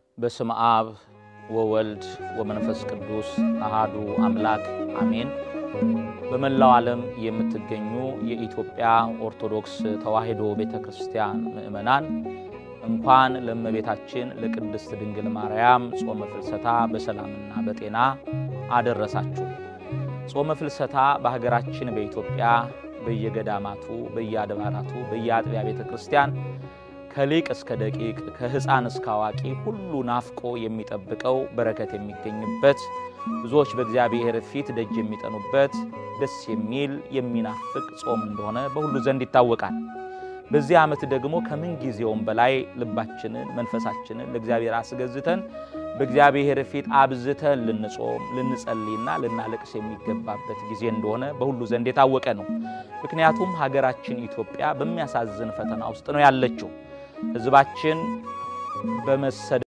በስመ አብ ወወልድ ወመንፈስ ቅዱስ አሐዱ አምላክ አሜን። በመላው ዓለም የምትገኙ የኢትዮጵያ ኦርቶዶክስ ተዋሕዶ ቤተክርስቲያን ምእመናን እንኳን ለእመቤታችን ለቅድስት ድንግል ማርያም ጾመ ፍልሰታ በሰላምና በጤና አደረሳችሁ። ጾመ ፍልሰታ በሀገራችን በኢትዮጵያ በየገዳማቱ በየአድባራቱ በየአጥቢያ ቤተክርስቲያን ከሊቅ እስከ ደቂቅ ከህፃን እስከ አዋቂ ሁሉ ናፍቆ የሚጠብቀው በረከት የሚገኝበት ብዙዎች በእግዚአብሔር ፊት ደጅ የሚጠኑበት ደስ የሚል የሚናፍቅ ጾም እንደሆነ በሁሉ ዘንድ ይታወቃል። በዚህ ዓመት ደግሞ ከምን ጊዜውም በላይ ልባችንን መንፈሳችንን ለእግዚአብሔር አስገዝተን በእግዚአብሔር ፊት አብዝተን ልንጾም ልንጸልይና ልናለቅስ የሚገባበት ጊዜ እንደሆነ በሁሉ ዘንድ የታወቀ ነው። ምክንያቱም ሀገራችን ኢትዮጵያ በሚያሳዝን ፈተና ውስጥ ነው ያለችው። ህዝባችን በመሰደ